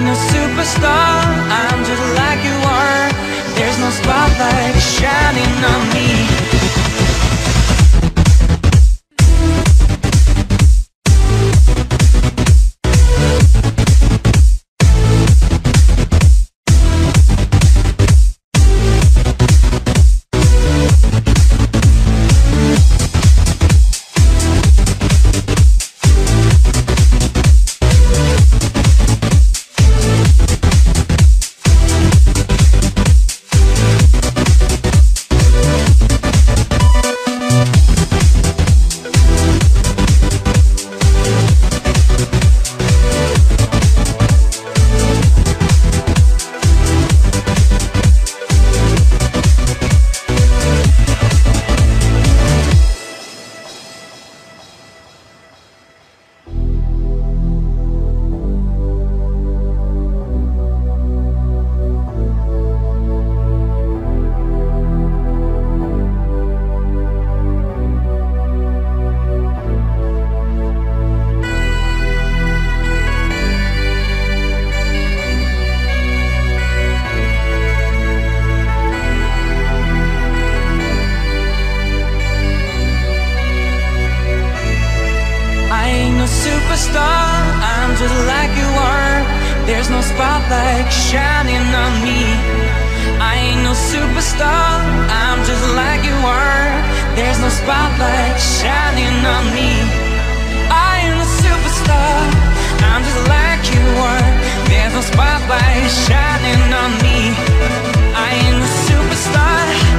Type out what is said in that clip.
ain't no superstar, I'm just like you are. There's no spotlight shining on me. Superstar, I'm just like you are. There's no spotlight shining on me. I ain't no superstar, I'm just like you are. There's no spotlight shining on me. I ain't no superstar, I'm just like you are. There's no spotlight shining on me. I ain't no superstar.